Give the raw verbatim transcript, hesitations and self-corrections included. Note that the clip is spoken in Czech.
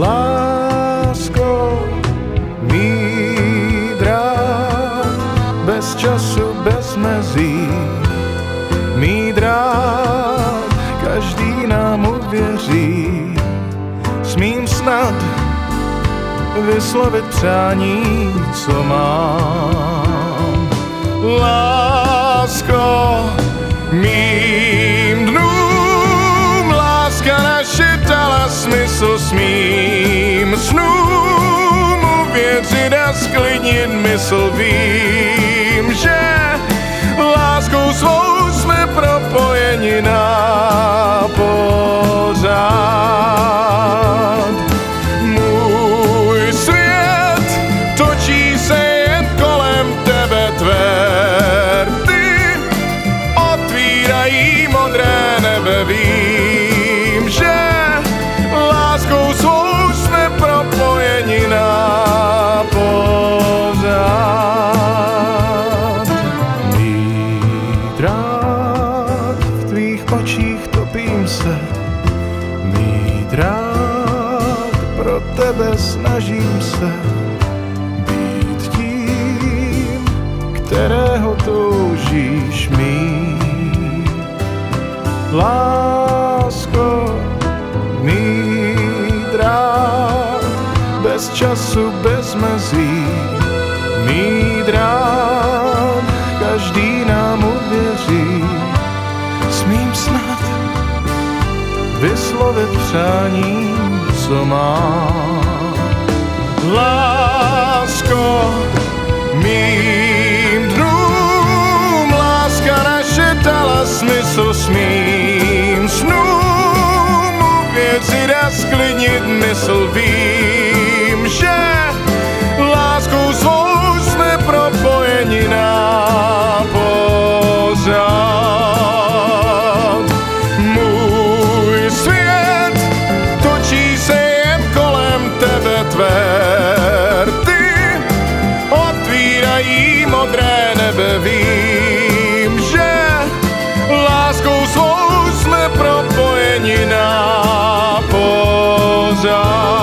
Lásko, mídra, bez času, bez mezí, mídra, každý nám uvěří. Smím snad vyslovit přání, co mám. Lásko, mým dnům, láska naše dala smysl, smím snům uvěřit a sklidnit mysl. Vím, že láskou svou jsme propojeni na pořád. Můj svět točí se jen kolem tebe, tvé rty otvírají modré nebe. Vím, že láskou svou jsme propojeni na pořád. Mídra, v tvých očích topím se, mídra, pro tebe snažím se být tím, kterého toužíš mít. Lásko, mídra, bez času, bez mezí, mídra, každý nám uvěří. Smím snad vyslovit přání, co mám. Lásko, mým dnům, láska naše dala smysl, smím snům uvěřit a sklidnit mysl. Vím, že láskou svou jsme propojeni na pořád. Můj svět točí se jen kolem tebe, tvé rty otvírají modré nebe. Vím, že láskou svou jsme propojeni na pořád.